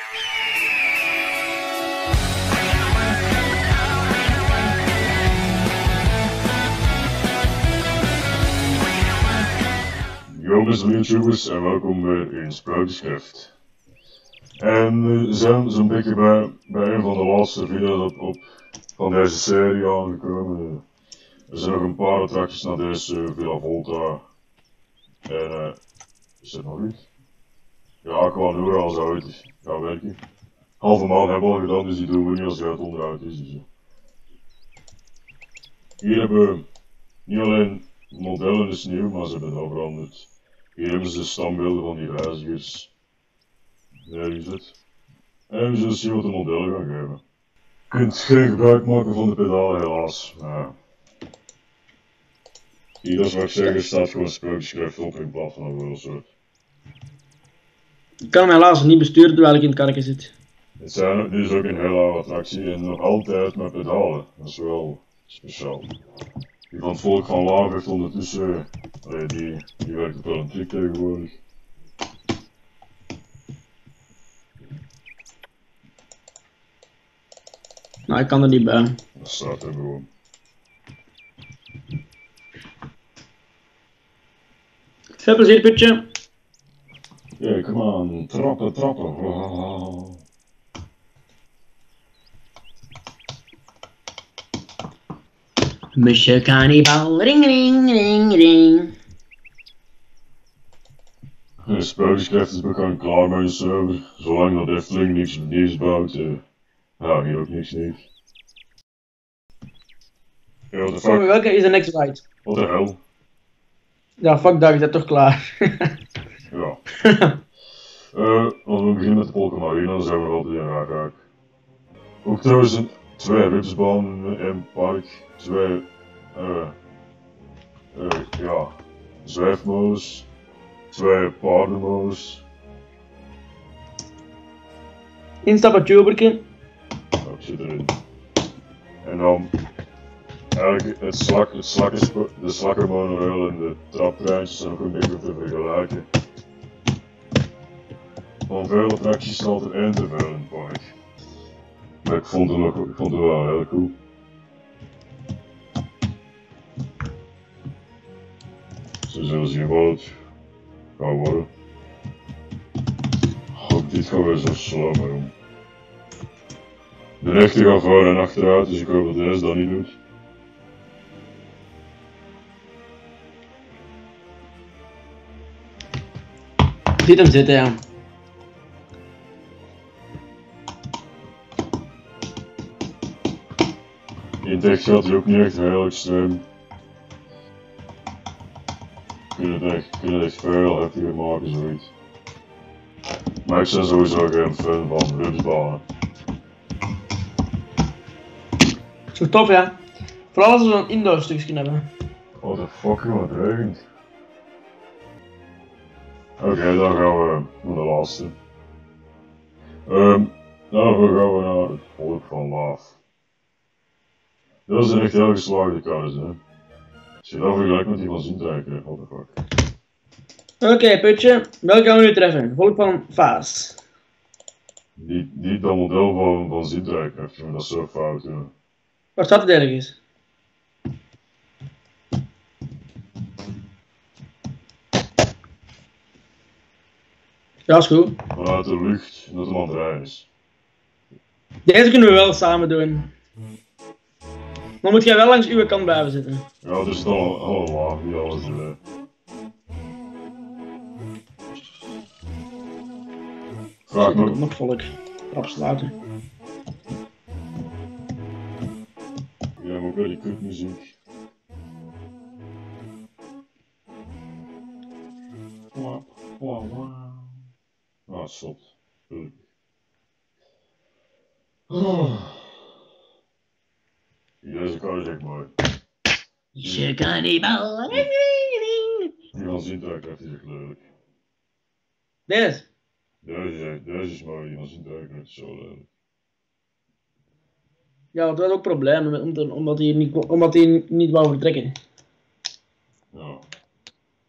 Yo beste YouTubers en welkom bij een Sprookjesschrift. En we zijn zo'n beetje bij een van de laatste video's van deze serie aangekomen. Er zijn nog een paar attracties naar deze Villa Volta. En is het nog iets? Ja, qua Noora als het uit gaat werken. Halve maand hebben we al gedaan, dus die doen we niet als het uit onderuit is. Dus. Hier hebben we niet alleen modellen is nieuw, maar ze hebben het al veranderd. Hier hebben ze de standbeelden van die reizigers. Daar is het. En we zullen zien wat de modellen gaan geven. Je kunt geen gebruik maken van de pedalen helaas. Maar hier, dat is wat ik zeg, er staat gewoon Sprookjesschrift op in plaats van een woordsoort. Ik kan hem helaas niet besturen terwijl ik in het karretje zit. Dit is ook een hele oude attractie en nog altijd met pedalen. Dat is wel speciaal. Die van het volk van Laag heeft ondertussen, die werkt op wel een truc tegenwoordig. Nou, ik kan er niet bij. Dat staat er gewoon. Veel plezier, putje. Ja, kom aan, trappen. Wow. Monsieur Cannibal, ring ring ring ring. De Sprookjesschrift is bekend klaar met je server, zolang dat Efteling niks nieuws bouwt, ja, hier ook niks nieuws. Ja, what the fuck? Welke is de next ride? Wat de hel? Ja, fuck dat, is dat toch klaar? Ja. Als we beginnen met de Polkamarina, dan zijn we nog altijd in raak. Ook trouwens twee rupsbanen in het park, twee, ja, zwijfmolens, twee paardenmolens. Instappen, tuberke. Nou, ik zit erin. En dan eigenlijk de slakkermonorail en de traptreintjes zijn ook een beetje te vergelijken. Van veel attracties is altijd één te veel in het park. Maar ik vond het wel heel cool. Ze zullen zien wat het gaat worden. Ook dit gaat weer zo slow maar om. De rechter gaat voor en achteruit, dus ik hoop dat deze dat niet doet. Ziet hem zitten, ja. In tekst gaat hij ook niet echt heel extreem. Kunnen het echt veel heftiger maken, zoiets. Maar ik ben sowieso geen fan van rupsbanen. Zo tof, ja. Vooral als we zo'n indoor stukje hebben. What the fuck, wat het regent. Oké, dan gaan we naar de laatste. Daarvoor gaan we naar het volk van Laaf. Dat is een echt heel geslaagde kaars, hè. Als je dat vergelijkt met die van Zintrijker, what the fuck. Oké, putje. Welke gaan we nu treffen? Volk van Vaas. Die dat model van Zintrijker heeft, maar dat is zo fout, hè. Waar staat het ergens? Ja, is goed. Vanuit de lucht, dat het aan het rijden is. Deze kunnen we wel samen doen. Dan moet jij wel langs uw kant blijven zitten. Ja, het is allemaal niet alles Vraag me. Nog volk. Rap sluiten. Ja, maar ook wel die kutmuziek. Ah, zot. Deze kar is echt mooi. Je cannibal. Die van Zintrijker is echt lelijk. Deze. Deze is mooi, die van Zintrijker is zo lelijk. Ja, dat was ook problemen omdat hij niet wou vertrekken. Ja.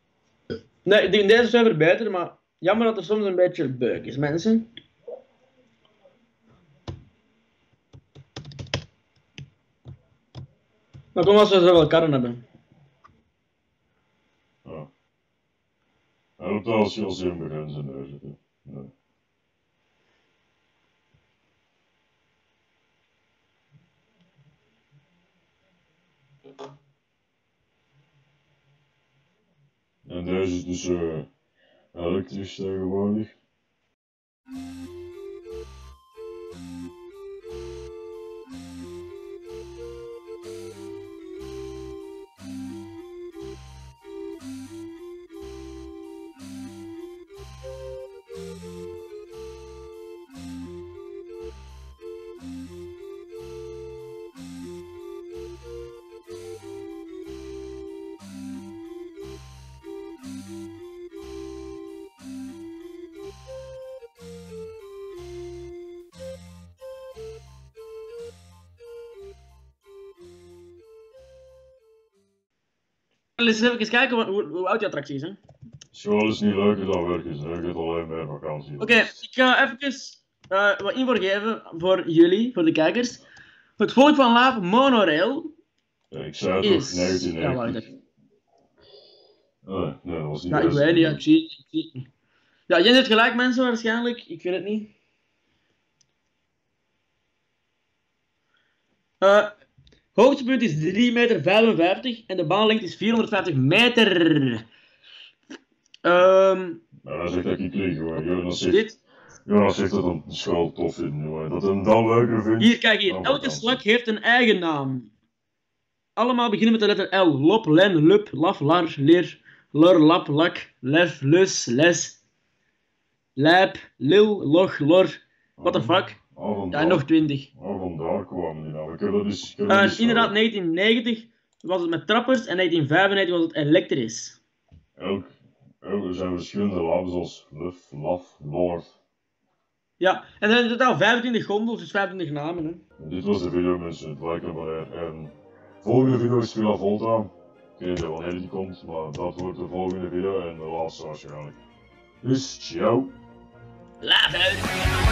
Nee, deze zijn verbeterd, maar jammer dat er soms een beetje beuk is, mensen. Maar kom als we zoveel karren hebben. Ja. Helpt als je als je in het begin zijn neer zit. Nee. En deze is dus elektrisch tegenwoordig. Laten we even kijken hoe oud die attractie is. Hè? School is niet leuker dan werken, hè. Je gaat alleen maar vakantie. Oké, ik ga even wat info geven voor jullie, voor de kijkers. Het volk van Laaf Monorail Ja, ik zei toch is... 1990. Ja, wacht even. Nee, dat was niet Ja, ik weet niet, ja, ik zie het niet. Ja, jij hebt gelijk mensen waarschijnlijk, ik weet het niet. Hoogtepunt is 3,55 meter en de baanlengte is 450 meter. Nou, dat zeg ik niet lieg hoor. Jonas zegt dat een school tof vindt, hoor. Dat hem dan leuker vindt. Hier, kijk hier. Elke slak heeft een eigen naam. Allemaal beginnen met de letter L. Lop, len, lup, laf, lar, leer, lor, lap, lak, lef, lus, les, lijp, lil, log, lor. What the fuck? Ja, nog 20. Vandaar kwamen die nou. We kunnen dus... Inderdaad, 1990 was het met trappers en 1995 was het elektrisch. Er zijn verschillende labs als Luf, Laf, Lord. Ja, en er zijn in totaal 25 gondels, dus 25 namen. Hè. En dit was de video mensen, het lijkt op en volgende video is Villa Volta. Ik weet niet wanneer die komt, maar dat wordt de volgende video en de laatste waarschijnlijk. Dus, ciao! Later!